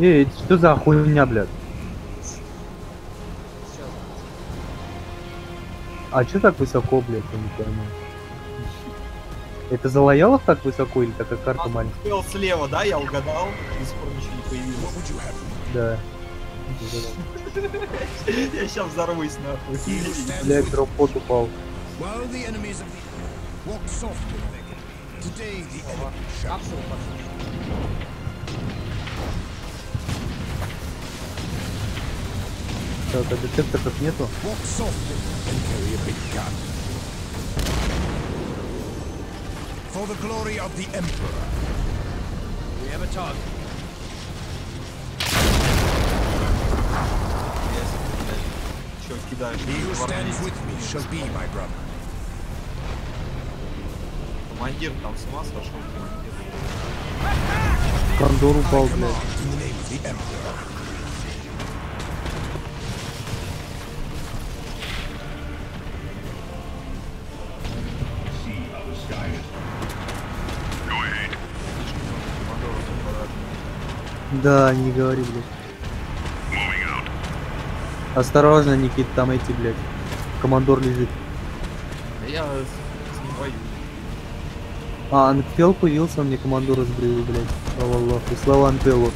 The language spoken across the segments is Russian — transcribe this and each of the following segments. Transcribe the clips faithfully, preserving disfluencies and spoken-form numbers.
Эй, что за хуйня, блядь? А чё так высоко, блядь, я не пойму. Это за лоялов так высоко или такая карта маленькая? Был слева, да? Я угадал. До сих пор ничего не появилось. Да. Я сейчас взорвусь нахуй. Блядь, дроппот упал. Так, а детекторов нету? For the glory of the Emperor. We have a target. Чё, кидаешь? He who stands with me shall be my brother. Командир там с ума сошел. Кондор упал, блядь. In the name of the Emperor. Да, не говори, блядь. Осторожно, Никит, там эти, блядь. Командор лежит. Я с ним воюю. А, Анпел появился, мне командора сбрил, блядь. Слава Аллаху, слава Анпелу.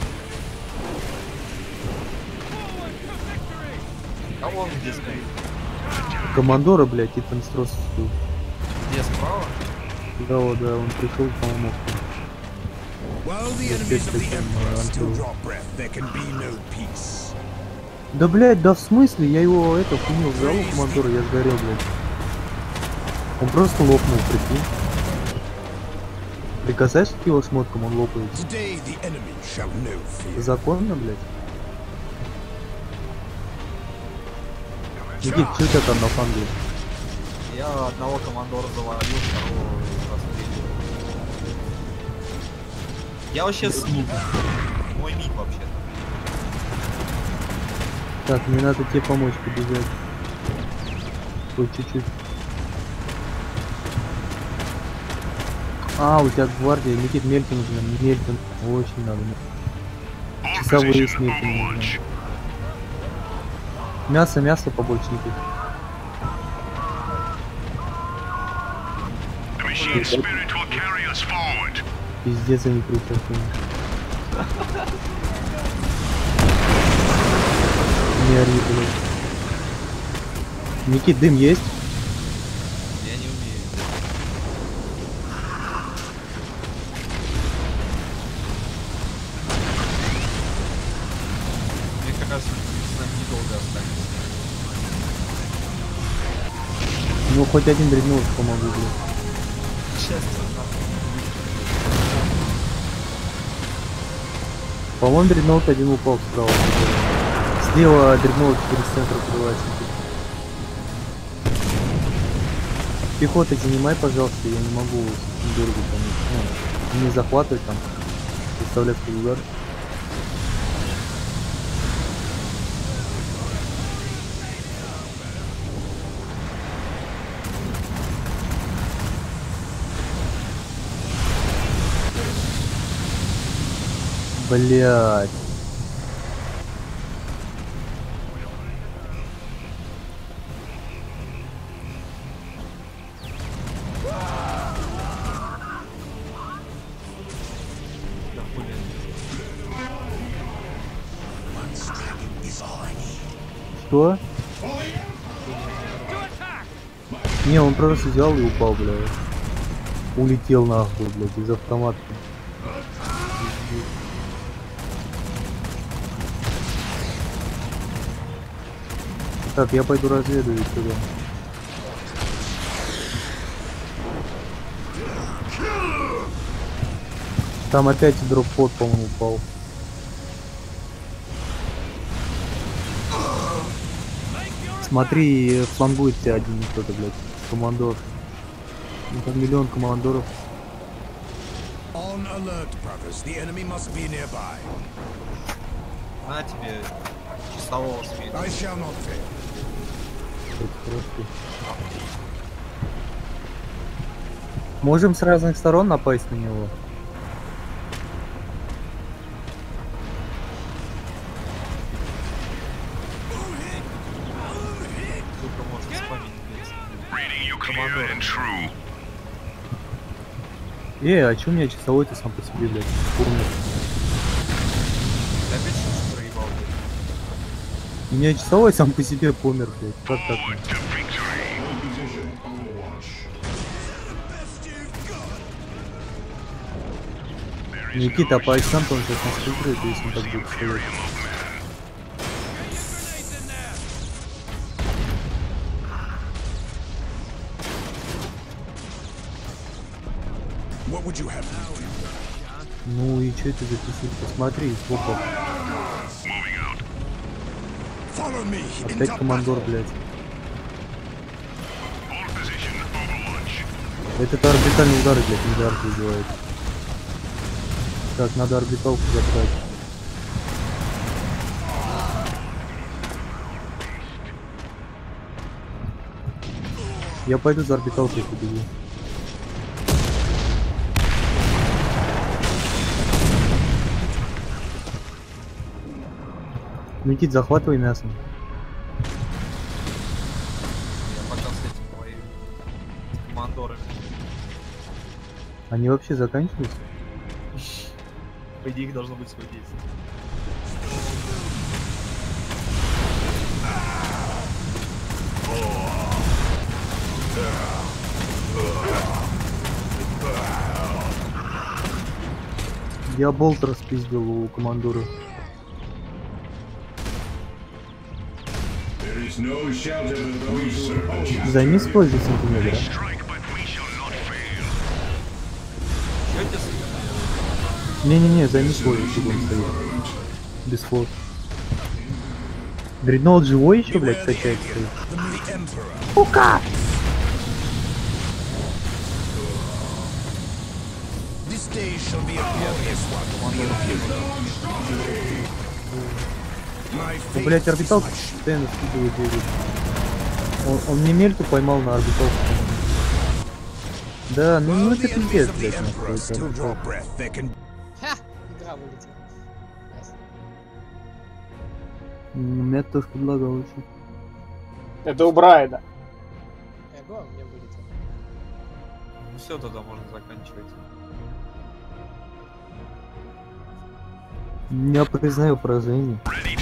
А он где стоит? Командора, блядь, и там строс. Где, справа? Да, вот, да, он пришел, по-моему. While the enemies of the Emperor still draw breath, there can be no peace. Да, блядь, да в смысле? Я его, это, хуйню взял у командора, я сгорел, блядь. Он просто лопнул, прикинь. Прикасаешься к его шмоткам, он лопает. Today the enemy shall know fear. Законно, блядь? Никит, что у тебя там на фанге? Я одного командора завалил, второго расстрелил. Я вообще с мид. Мой мид вообще. Так, мне надо тебе помочь побежать. Хоть чуть-чуть. А, у тебя гвардия, Никит, мельки нужно, мельки. Очень надо. Часовые с мельками нужны. Мясо, мясо побольше, Никит. Пиздец, они крутят. Не ори, блядь. Никит, дым есть? Я не умею. Мне кажется, с нами недолго останется. Ну, хоть один дредноут помогу, блядь. Счастье, По-моему, дредноут один упал справа. Слева дредноут через центр открывается. Пехоты занимай, пожалуйста, я не могу с дорогу помочь. Ну, не захватывать там, представлять под удар. Блять. Что? Не, он просто взял и упал, блядь. Улетел нахуй, блядь, из автомата. Так, я пойду разведаю сюда. Там опять дроппот, по-моему, упал. Смотри, флангует тебя один кто-то, блядь. Командор. Ну там миллион командоров. On alert, brothers. The enemy must be nearby. на тебе часового света. I shall not fail. Можем с разных сторон напасть на него. командором. Э, а чё у меня часовой-то сам по себе, блядь? Помню. Ты опять что проебал, блядь? У меня часовой сам по себе помер, блядь. Как так? Никита, а по очкам-то он сейчас нас выиграет, если он так будет стоять. What would you have? Ну и чё это за писик? Посмотри, сколько. Follow me. Опять командор, блядь. Этот орбитальный удар, блядь, миллиард убивает. Так, надо орбиталку забрать. Я пойду за орбиталкой побегу. Никит, захватывай мясо. Я пока с этим моим командорами. Они вообще заканчиваются? По идее их должно быть свой действие. Я болт распиздил у командора. Займись пользой сантиметра. Чё тебе с... Не-не-не, займись пользой, чтобы он стоит. Без флот. Дредноут живой еще, блядь, качает стоит. Сука! This day shall be a glorious one. My Ну, блядь, орбиталку постоянно скидывает двигатель. Он, он мне мельту поймал на орбиталку. Да, ну, ну это пиздец, блядь, нахуй, это орбиталка. Ха! Игра вылетела. Ясно. М, Я тоже предлагал еще. Это у Брайда. Эго мне вылетел. Ну все, тогда можно заканчивать. Я признаю поражение.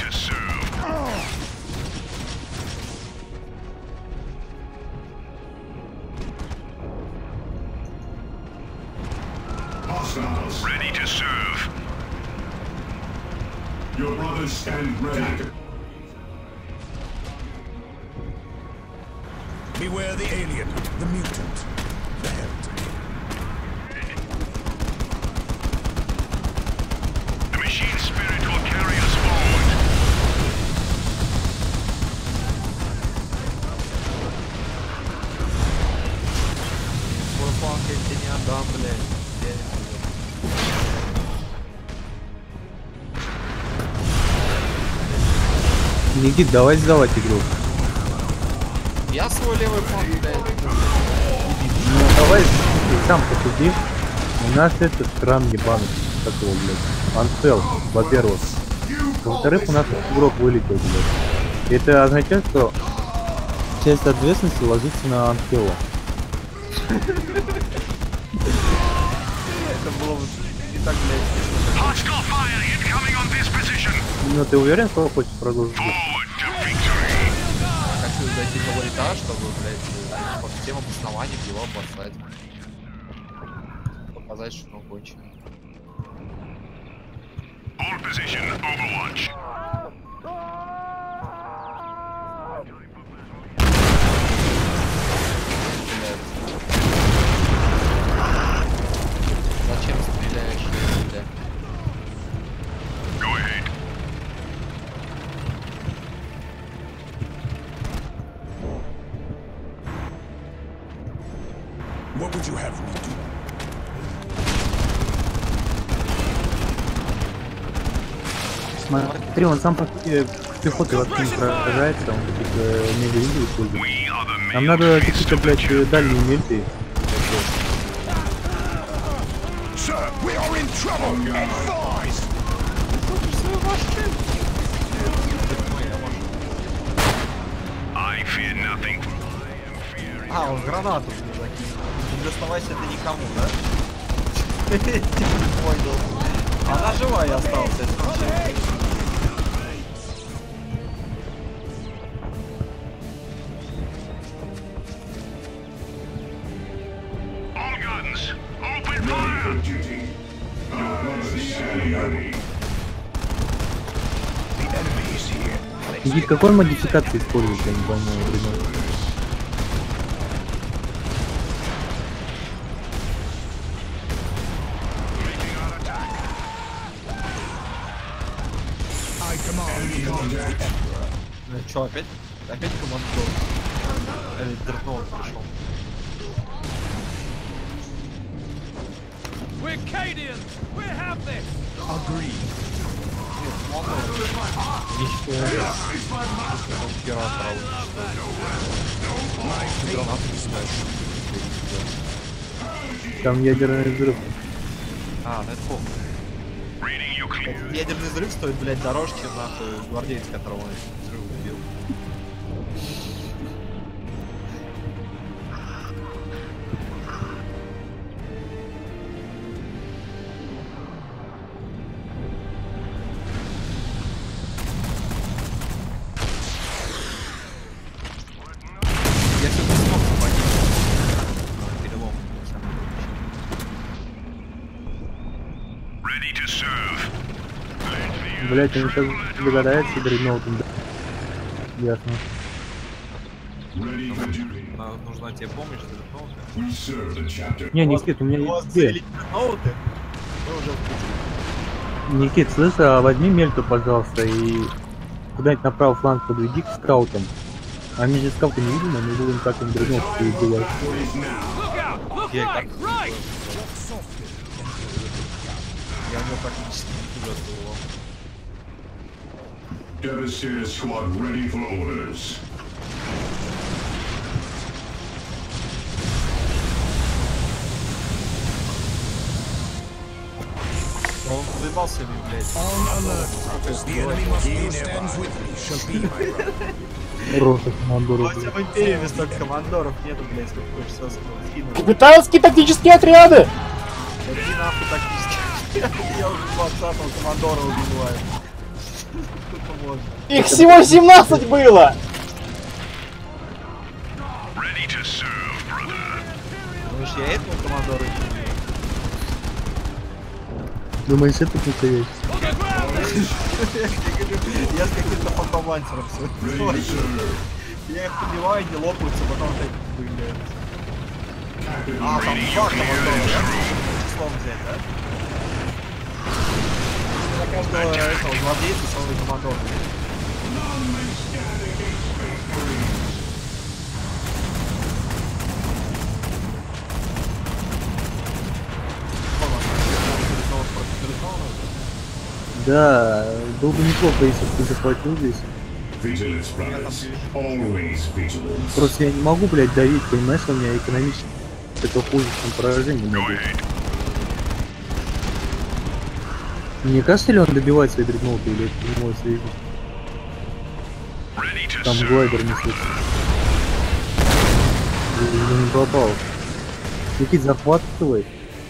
Ready to serve. Your brothers stand ready. Beware the alien, the mutant, the heretic. The machine spirit will carry us forward. Свой фланг я тебе не отдам, блядь. Никит, давай сдавать игру. Я свой левый фланг, блядь. Ну давай ты сам посуди. У нас этот кран ебаный. Как его, блядь? Антел, во-первых. Во-вторых, у нас игрок вылетел, блядь. Это означает, что часть ответственности ложится на Антела. Это было бы не так, блядь. Hostile fire incoming on this position. Ну ты уверен, что хочешь продолжить? Forward to victory. Я хочу дойти до этаж, чтобы, блядь, по всем обоснованиям его послать. Показать, что он конченый. All position Overwatch. Зачем стреляешь, блядь? Go ahead. What would you have me do? Смотри, он сам по сути пехотой вообще не сражается, он какие-то мега-видео использует. We are the Нам надо какие-то, блядь, дальние мельты. Sir, we are in trouble. Advise. I fear nothing. А, он гранату мне закинул. Не доставайся ты никому, да? Не понял. Она живая осталась, это вообще. All guns, open fire! Никит, какой модификации используешь, я не пойму, ребят? I command the Emperor. Ну чё, опять? Опять командор? Или Дредноут пришел? Agreed. Там ядерный взрыв. А, ну это помню. Reading you clear. Этот ядерный взрыв стоит, блядь, дороже, чем нахуй гвардеец, которого он взрыв убил. Я все не смог попасть. Перелом. Ready to serve. Блять, они сейчас догадаются дредноутом. Ясно. На- Нужна тебе помощь, Дредноута. Не, Никит, у меня У вас есть идея. целить Дредноуты? Мы уже в пути. Никит, слышь, а возьми мельту, пожалуйста, и куда-нибудь на правый фланг подведи к скаутам. Они же скауты не видно, мы будем как им дредноут перебивать. Я как? Я у него практически не участвовал. Devastator squad ready for orders. Он заебался ли, блядь? On alert, brothers. The enemy must know stands with me. Shall be my brother. Рота командору. Хотя в Империи столько командоров нету, блядь, сколько хочешь сразу скинуть. Капитанские тактические отряды! Иди нахуй тактически. Я уже двадцатого командора убиваю. Сколько можно? Их всего семнадцать было! Ready to serve, brother. Думаешь, я этому командору не убью? Думаешь, это тут есть? Я с каким-то фантомансером все. Я их побиваю, не лопаются, потом опять появляются. А, там два командора, да? Числом взять, да? Для каждого этого гвардейца свой командор. Да, было бы неплохо, если бы ты захватил здесь. Vigilance, brothers. Always vigilance. Просто я не могу, блядь, давить, понимаешь, у меня экономически это хуже, чем поражение Go могу. ahead. Не кажется ли он добивает свои дредноуты или это не мой связи? Ready to Там serve. глайдер несет. Я не попал. Никит, захватывай.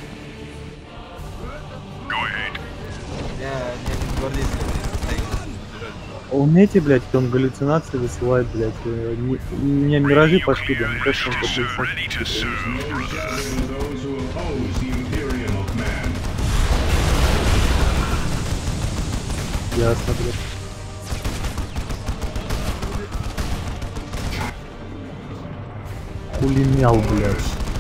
Go ahead. Я не гвардейец. Он эти, блядь, он галлюцинации высылает, блядь. э, не- У меня миражи пошли, да, мне кажется, он Ready как-то... to serve. Those who oppose the Imperium of Man. Ясно, блядь. Пулемял, блядь.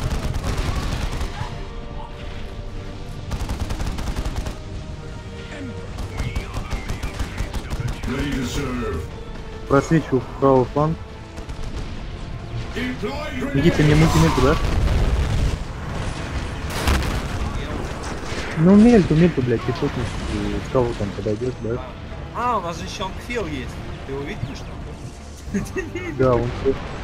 Ready to serve. Просвечиваю в правый фланг. Никита, мне мультимельту, да? Ну, мельту, мельту, блядь, пехотник. И скаву там подойдет, да? А, у нас же еще Анкфил есть. Ты его видишь, что ли? Да, он...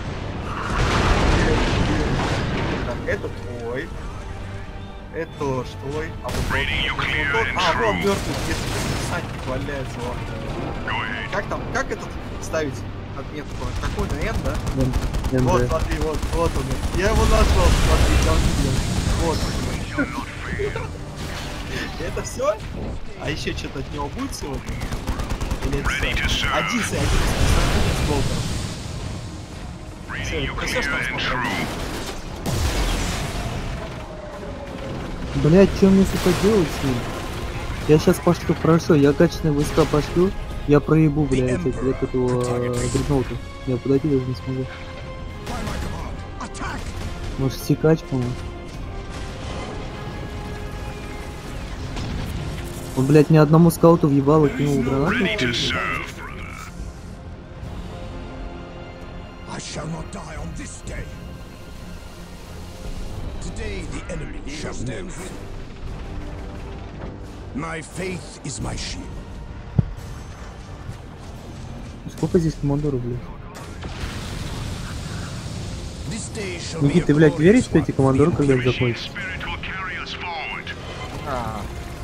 Так, это твой. Это тоже твой. А вот тот- Reading you clear тот- and А, вон true. мертвый, если десантник валяется. Вон. Go ahead. Как там, как этот ставить отметку. Какой на N, да? Н- Вот, НД. смотри, вот, вот он. Я его нашел, смотри, там видел. Вот он. Это все? А еще что-то от него будет сегодня? Или это все? Один с один с болтером. Все, это все, что он смотрел. Блять, что мне, сука, делать с ним? Я сейчас пошлю, хорошо, я качественные войска пошлю, я проебу, блядь, от от этого дредноута. Я подойти даже не смогу. Может, секач, по-моему. Он, блядь, ни одному скауту въебало кинул гранату. Ready to serve, brother. I shall not die on this day. Today the enemy shall know. My faith is my shield. Сколько здесь командоров, блядь? This day shall be Никит, a ты, блядь, веришь, glorious что эти one командоры for the когда-нибудь Imperium. закончатся? Spirit will carry us forward. А,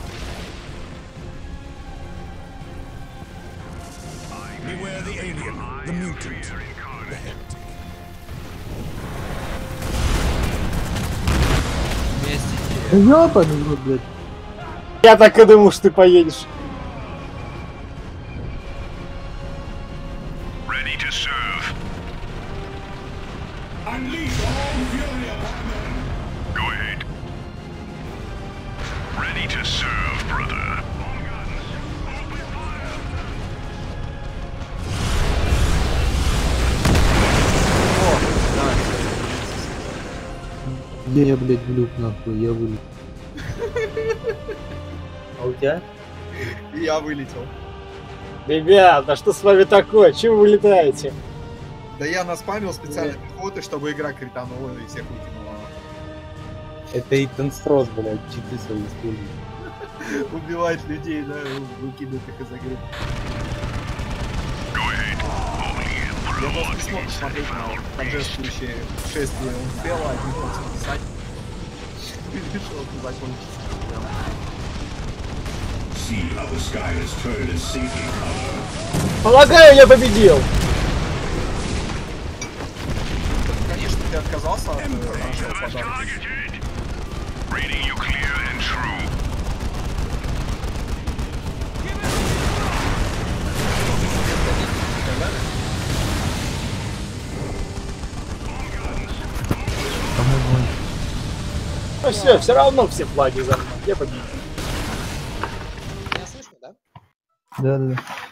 Beware the alien, the mutant, the heretic. Да ёбаный в рот, блядь. Я так и думал, что ты поедешь. Ready to serve. Unleash all fury upon them. Go ahead. Ready to serve, brother. Я, я, блядь, влюб, нахуй, я вылет. А у тебя? и я вылетел. Ребята, что с вами такое? Чего вы летаете? Да я наспамил специально пехоты, чтобы игра кританула и всех выкинула. Это Итан Строс, блядь, читы свои используют. Убивать людей, да, выкидывать их из игры. Go ahead. Holy Я просто не смог смотреть на торжествующее шествие Унфела, один хочет писать. И решил это закончится. See how the sky has turned a safety color. Полагаю, я победил. Конечно, ты отказался от э, нашего подарка. Targeted. Reading you clear and true. Ну все, все равно все флаги за мной. Я победил. Меня слышно, да? Да, да, да.